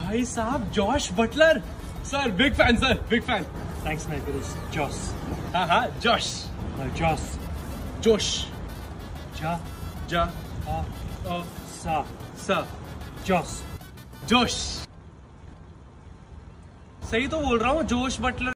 भाई साहब Josh Buttler sir, big fan sir, big fan. Thanks mate, it is Jos. हाँ Josh. No, Jos. जोश। Ja. जा Sa. सा Jos. जोश। सही तो बोल रहा हूँ, जोश बटलर।